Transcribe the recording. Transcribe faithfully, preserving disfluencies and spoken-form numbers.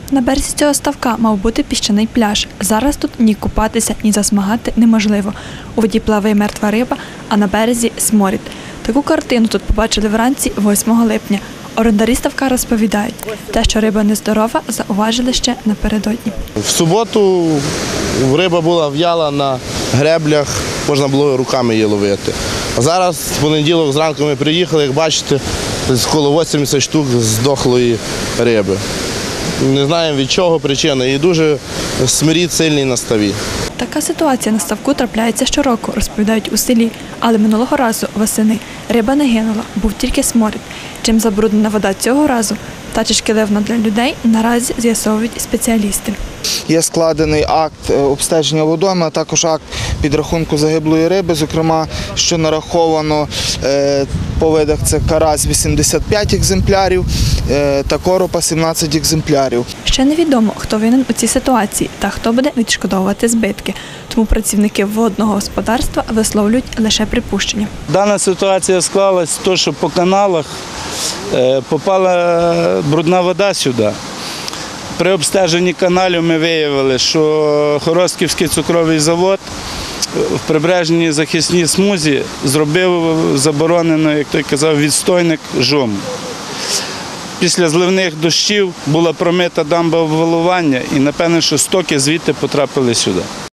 На березі цього ставка мав бути піщаний пляж. Зараз тут ні купатися, ні засмагати неможливо. У воді плаває мертва риба, а на березі – сморід. Таку картину тут побачили вранці восьмого липня. Орендарі ставка розповідають, те, що риба нездорова, зауважили ще напередодні. В суботу риба була в'яла на греблях, можна було руками її ловити. А зараз, в понеділок зранку ми приїхали, як бачите, коло вісімдесят штук здохлої риби. Не знаємо від чого причина, і дуже смирід сильний на ставі. Така ситуація на ставку трапляється щороку, розповідають у селі. Але минулого разу, восени, риба не гинула, був тільки сморід. Чим забруднена вода цього разу та чи шкідливна для людей, наразі з'ясовують спеціалісти. Є складений акт обстеження водойми, а також акт підрахунку загиблої риби, зокрема, що нараховано по видах – це карась вісімдесят п'ять екземплярів та коропа сімнадцять екземплярів. Ще невідомо, хто винен у цій ситуації та хто буде відшкодовувати збитки. Тому працівники водного господарства висловлюють лише припущення. Дана ситуація склалась в те, що по каналах попала брудна вода сюди. При обстеженні каналів ми виявили, що Хоростківський цукровий завод в прибережній захисній смузі зробив заборонено, як той казав, відстойник жому. Після зливних дощів була промита дамба обвалування і, напевно, що стоки звідти потрапили сюди.